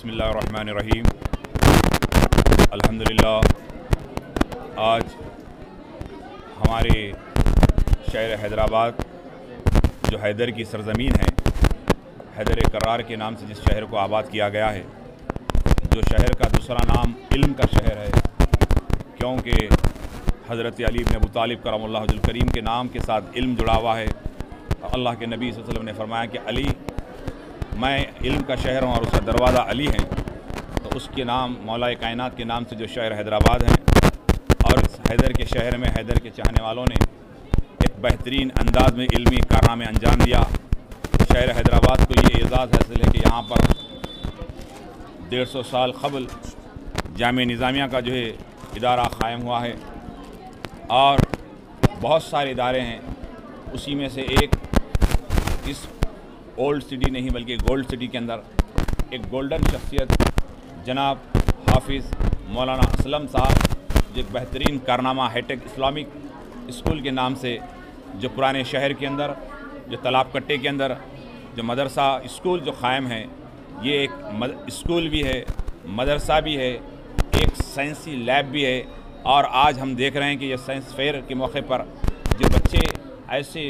बिस्मिल्लाहिर्रहमानिर्रहीम। अल्हम्दुलिल्लाह, आज हमारे शहर हैदराबाद जो हैदर की सरज़मीन है, हैदर करार के नाम से जिस शहर को आबाद किया गया है, जो शहर का दूसरा नाम इल्म का शहर है, क्योंकि हज़रत अली इब्न अबू तालिब करमुल्लाहु वजहुल करीम के नाम के साथ इल्म जुड़ा हुआ है। अल्लाह के नबी सल्लल्लाहु अलैहि वसल्लम ने फरमाया कि अली, मैं इल्म का शहर हूँ और उसका दरवाज़ा अली है। तो उसके नाम मौलाए कायनात के नाम से जो शहर हैदराबाद है, और इस हैदर के शहर में हैदर के चाहने वालों ने एक बेहतरीन अंदाज में इल्मी कारनामे अंजाम दिया। शहर हैदराबाद को ये एज़ाज़ हासिल है कि यहाँ पर 150 साल क़बल जामिया निज़ामिया का जो है इदारा क़ायम हुआ है, और बहुत सारे इदारे हैं। उसी में से एक इस ओल्ड सिटी नहीं बल्कि गोल्ड सिटी के अंदर एक गोल्डन शख्सियत जनाब हाफिज़ मौलाना असलम साहब, जो एक बेहतरीन कारनामा हाईटेक इस्लामिक स्कूल के नाम से जो पुराने शहर के अंदर, जो तालाब कट्टे के अंदर जो मदरसा स्कूल जो क़ायम है, ये एक स्कूल भी है, मदरसा भी है, एक साइंसी लैब भी है। और आज हम देख रहे हैं कि ये साइंस फेयर के मौके पर जो बच्चे ऐसे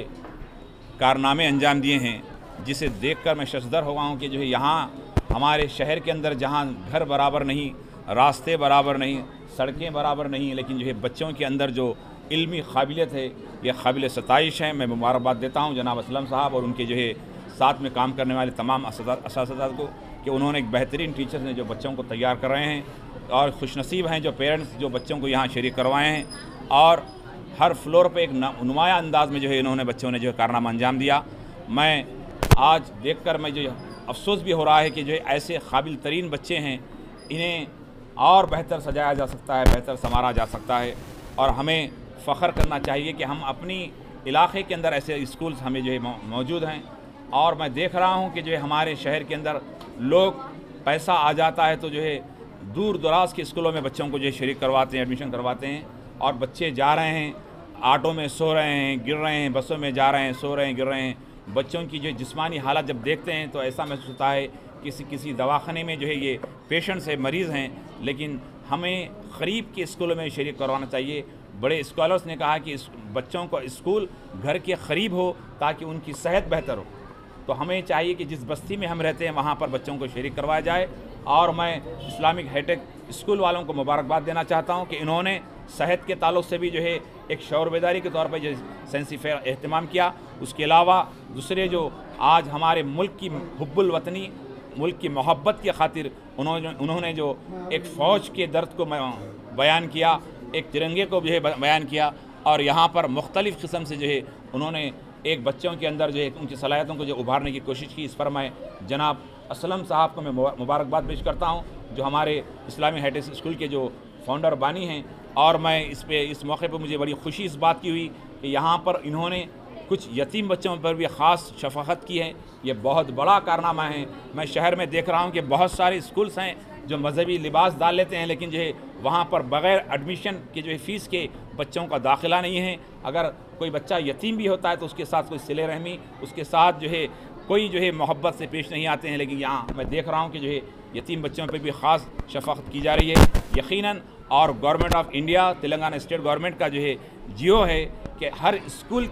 कारनामे अंजाम दिए हैं, जिसे देखकर मैं शर्मदर हो गया हूँ कि जो है यहाँ हमारे शहर के अंदर जहाँ घर बराबर नहीं, रास्ते बराबर नहीं, सड़कें बराबर नहीं, लेकिन जो है बच्चों के अंदर जो इल्मी काबिलियत है, ये काबिल सताइश है। मैं मुबारकबाद देता हूँ जनाब असलम साहब और उनके जो है साथ में काम करने वाले तमाम असातिज़ा को कि उन्होंने एक बेहतरीन टीचर्स ने जो बच्चों को तैयार कर रहे हैं, और खुशनसीब हैं जो पेरेंट्स जो बच्चों को यहाँ शरीक करवाए हैं। और हर फ्लोर पे एक नुमाया अंदाज में जो है इन्होंने बच्चों ने जो कारनामा अंजाम दिया। मैं आज देखकर मैं जो अफसोस भी हो रहा है कि जो ऐसे काबिल तरीन बच्चे हैं, इन्हें और बेहतर सजाया जा सकता है, बेहतर संवारा जा सकता है, और हमें फ़ख्र करना चाहिए कि हम अपनी इलाक़े के अंदर ऐसे स्कूल्स हमें जो है मौजूद हैं। और मैं देख रहा हूँ कि जो है हमारे शहर के अंदर लोग पैसा आ जाता है तो जो है दूर दराज के स्कूलों में बच्चों को जो है शरीक करवाते हैं, एडमिशन करवाते हैं, और बच्चे जा रहे हैं, ऑटो में सो रहे हैं, गिर रहे हैं, बसों में जा रहे हैं, सो रहे हैं, गिर रहे हैं। बच्चों की जो जिस्मानी हालत जब देखते हैं तो ऐसा महसूस होता है किसी दवाखाने में जो है ये पेशेंट्स है, मरीज़ हैं, लेकिन हमें क़रीब के स्कूलों में शरीक करवाना चाहिए। बड़े स्कॉलर्स ने कहा कि इस बच्चों को स्कूल घर के क़रीब हो ताकि उनकी सेहत बेहतर हो। तो हमें चाहिए कि जिस बस्ती में हम रहते हैं वहाँ पर बच्चों को शरीक करवाया जाए। और मैं इस्लामिक हाईटेक स्कूल वालों को मुबारकबाद देना चाहता हूँ कि इन्होंने सेहत के ताल्लुक़ से भी जो है एक शौर बेदारी के तौर पर जो साइंसी फेयर एहतमाम किया। उसके अलावा दूसरे जो आज हमारे मुल्क की हुब्बुल वतनी, मुल्क की मोहब्बत की खातिर उन्होंने जो एक फ़ौज के दर्द को बयान किया, एक तिरंगे को जो है बयान किया, और यहाँ पर मुख्तलिफ़ किस्म से जो है उन्होंने एक बच्चों के अंदर जो है उनकी सलाहियतों को जो उभारने की कोशिश की। इस पर मैं जनाब असलम साहब को मैं मुबारकबाद पेश करता हूँ, जो हमारे इस्लामी हाईटेक स्कूल के जो फाउंडर बानी हैं। और मैं इस मौके पर मुझे बड़ी खुशी इस बात की हुई कि यहाँ पर इन्होंने कुछ यतीम बच्चों पर भी ख़ास शफ़क़त की है। ये बहुत बड़ा कारनामा है। मैं शहर में देख रहा हूँ कि बहुत सारे स्कूल्स हैं जो मजहबी लिबास डाल लेते हैं, लेकिन जो है वहाँ पर बग़ैर एडमिशन के जो है फ़ीस के बच्चों का दाखिला नहीं है। अगर कोई बच्चा यतीम भी होता है तो उसके साथ कोई सिले रहमी, उसके साथ जो है कोई जो है मोहब्बत से पेश नहीं आते हैं। लेकिन यहाँ मैं देख रहा हूँ कि जो है यतीम बच्चों पर भी ख़ास शफ़क़त की जा रही है यकीनन। और government of India, Telangana state government का जो है जियो है कि हर स्कूल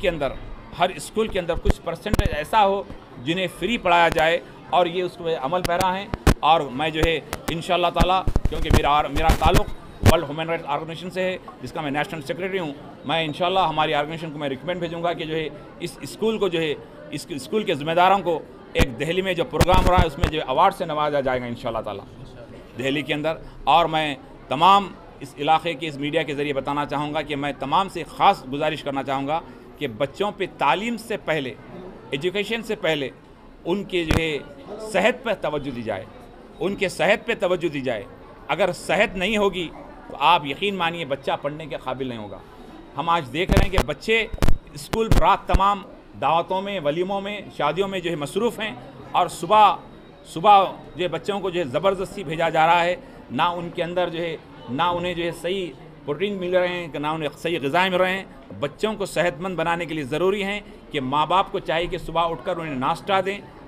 के अंदर कुछ परसेंटेज ऐसा हो जिन्हें फ्री पढ़ाया जाए, और ये उसको अमल पैरा हैं। और मैं जो है इंशाअल्लाह ताला, क्योंकि मेरा ताल्लुक़ वर्ल्ड ह्यूमन राइट्स ऑर्गेनाइजेशन से है, जिसका मैं नेशनल सेक्रेटरी हूँ, मैं इंशाअल्लाह हमारी ऑर्गेनाइजेशन को मैं रिकमेंड भेजूँगा कि जो है इस स्कूल को जो है इस स्कूल के ज़िम्मेदारों को एक दिल्ली में जो प्रोग्राम हो रहा है उसमें जो अवार्ड से नवाजा जाएगा इंशाअल्लाह ताला दिल्ली के अंदर। और मैं तमाम इस इलाक़े के इस मीडिया के ज़रिए बताना चाहूँगा कि मैं तमाम से ख़ास गुजारिश करना चाहूँगा कि बच्चों पे तालीम से पहले, एजुकेशन से पहले उनके जो है सेहत पर तवज्जो दी जाए, उनके सेहत पे तवज्जो दी जाए। अगर सेहत नहीं होगी तो आप यकीन मानिए बच्चा पढ़ने के काबिल नहीं होगा। हम आज देख रहे हैं कि बच्चे स्कूल रात तमाम दावतों में, वलीमों में, शादियों में जो है मसरूफ़ हैं, और सुबह जो है बच्चों को जो है ज़बरदस्ती भेजा जा रहा है। ना उनके अंदर जो है, ना उन्हें जो है सही प्रोटीन मिल रहे हैं, ना उन्हें सही ग़िज़ाएँ मिल रहे हैं। बच्चों को सेहतमंद बनाने के लिए ज़रूरी है कि माँ बाप को चाहिए कि सुबह उठकर उन्हें नाश्ता दें,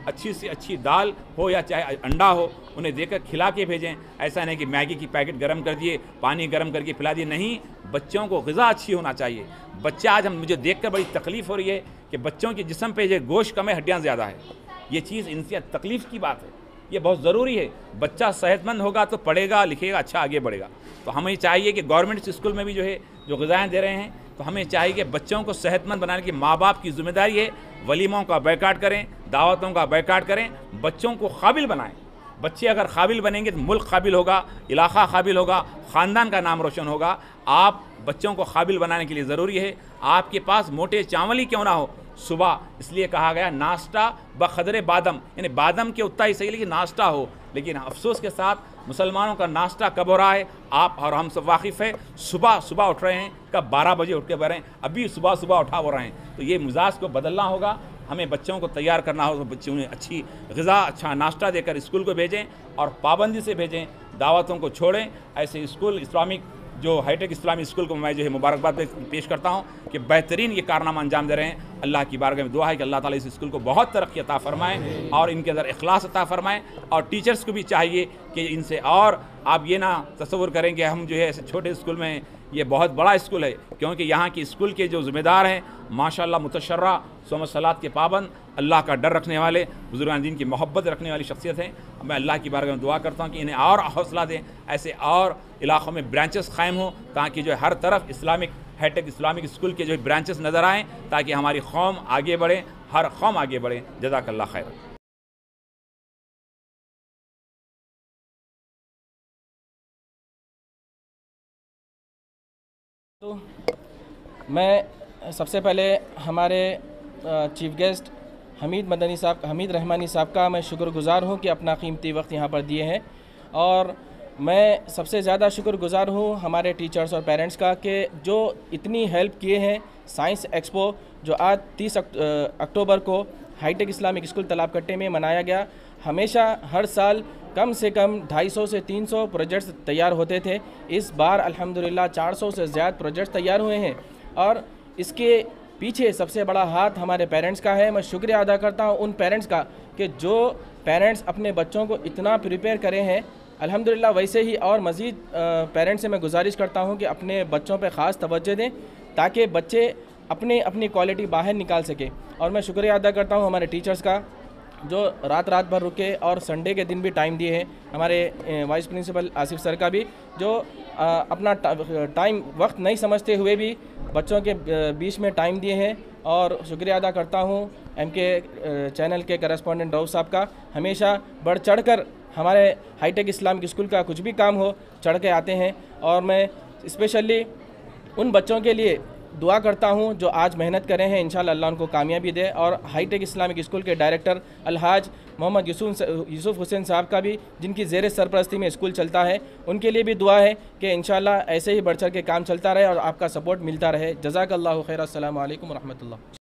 اچھی سے اچھی دال ہو یا چاہے انڈا ہو انہیں دے کر کھلا کے بھیجیں. ایسا نہیں کہ میگی کی پیکٹ گرم کر دیے, پانی گرم کر کے پلا دیے. نہیں, بچوں کو غذا اچھی ہونا چاہیے. بچہ آج مجھے دیکھ کر بڑی تکلیف ہو رہی ہے کہ بچوں کے جسم پہ یہ گوشت کم ہے, ہڈیاں زیادہ ہے. یہ چیز انتہائی تکلیف کی بات ہے. یہ بہت ضروری ہے. بچہ صحت مند ہوگا تو پڑھے گا, لکھے گا, اچھا آگے بڑھے گا. تو ہمیں چاہیے کہ گورنمنٹ اسکول میں بھی جو ہے جو غذائیں دے رہے ہیں, تو ہمیں چاہیے کہ بچوں کو صحت مند بنانے کی ماں باپ کی ذمہ داری ہے. ولیموں کا بائیکاٹ کریں, دعوتوں کا بائیکاٹ کریں, بچوں کو قابل بنائیں. بچے اگر قابل بنیں گے تو ملک قابل ہوگا, علاقہ قابل ہوگا, خاندان کا نام روشن ہوگا. آپ بچوں کو قابل بنانے کے لیے ضروری ہے آپ کے پاس موٹے چاول ہی کیوں نہ ہو, صبح اس لیے کہا گیا ناشتہ بقدر بادم, یعنی بادم کے اتنا ہی صحیح لیکن ناشتہ ہو. لیکن افسوس کے ساتھ مسلمانوں کا ناشتہ کب ہو رہا ہے آپ اور ہم سب واقف ہے. صبح اٹھ رہے ہیں, کب 12 بجے اٹھ کے بڑھ رہے ہیں, ابھی صبح اٹھا ہو رہے ہیں. تو یہ مزاج کو بدلنا ہوگا. ہمیں بچوں کو تیار کرنا ہوگا, بچوں انہیں اچھی غذا, اچھا ناشتہ دے کر اسکول کو بھیجیں اور پابندی سے بھیجیں, دعوتوں کو چھوڑیں. ایسے اسکول اسلامک جو ہائی ٹیک اسلامی اسکول کو میں جو ہے مبارکباد پیش کرتا ہوں کہ بہترین یہ کارنامہ انجام دے رہے ہیں. اللہ کی بارگاہ میں دعا ہے کہ اللہ تعالیٰ اس اسکول کو بہت ترقی عطا فرمائے اور ان کے اندر اخلاص عطا فرمائے. اور ٹیچرز کو بھی چاہیے کہ ان سے, اور آپ یہ نہ تصور کریں کہ ہم جو ہے ایسے چھوٹے اسکول میں, یہ بہت بڑا اسکول ہے, کیونکہ یہاں کی اسکول کے جو ذمہ دار ہیں ماشاءاللہ متشرع, صوم و صلات کے پابند, اللہ کا ڈر رکھنے والے, بزرگان دین کی محبت رکھنے والی شخصیت ہیں. میں اللہ کی بارگاہ میں دعا کرتا ہوں کہ انہیں اور حوصلہ دیں, ایسے اور علاقوں میں برانچز قائم ہوں تاکہ جو ہر طرف Islamic high tech Islamic school کے جو برانچز نظر آئیں تاکہ ہماری قوم آگے بڑھے, ہر قوم آگے بڑھے. جزاک اللہ خیر. تو میں سب سے پہلے ہمارے چیف گیسٹ حمید رحمانی صاحب کا میں شکر گزار ہوں کہ اپنا قیمتی وقت یہاں پر دیے ہیں. اور میں سب سے زیادہ شکر گزار ہوں ہمارے ٹیچرز اور پیرنٹس کا کہ جو اتنی ہیلپ کیے ہیں. سائنس ایکسپو جو آج 30 اکتوبر کو ہائی ٹیک اسلامک اسکول تالاب کٹے میں منایا گیا, ہمیشہ ہر سال کم سے کم 250 سے 300 پروجیکٹس تیار ہوتے تھے. اس بار الحمدللہ 400 سے زیادہ پروجیکٹس تیار ہوئے ہیں اور اس کے پیچھے سب سے بڑا ہاتھ ہمارے پیرنٹس کا ہے. میں شکریہ ادا کرتا ہوں ان پیرنٹس کا کہ جو پیرنٹس اپنے بچوں کو اتنا پریپیئر کرے ہیں. الحمدللہ ویسے ہی اور مزید پیرنٹس سے میں گزارش کرتا ہوں کہ اپنے بچوں پہ خاص توجہ دیں تاکہ بچے اپنی کوالٹی باہر نکال سکے. اور میں شکریہ ادا کرتا ہوں ہمارے ٹیچرز کا جو رات بھر رکے اور سنڈے کے دن بھی ٹائم دیے ہیں. ہمارے وائس پرنسپل آصف سر کا بھی جو اپنا ٹائم وقت نہیں سمجھتے ہوئے بھی بچوں کے بیچ میں ٹائم دیے ہیں. اور شکریہ ادا کرتا ہوں ایم کے چینل کے کرسپونڈنٹ رؤف صاحب کا, ہمیشہ بڑھ چڑھ کر ہمارے ہائی ٹیک اسلامک اسکول کا کچھ بھی کام ہو چڑھ کے آتے ہیں. اور میں اسپیشلی ان بچوں کے لیے دعا کرتا ہوں جو آج محنت کرے ہیں, انشاءاللہ اللہ ان کو کامیابی دے. اور ہائی ٹیک اسلامک اسکول کے ڈائریکٹر الحاج محمد یوسف حسین صاحب کا بھی, جن کی زیر سرپرستی میں اسکول چلتا ہے, ان کے لیے بھی دعا ہے کہ انشاءاللہ ایسے ہی بڑھ چڑھ کے کام چلتا رہے اور آپ کا سپورٹ ملتا رہے. جزاک اللہ خیر. السلام علیکم ورحمۃ اللہ.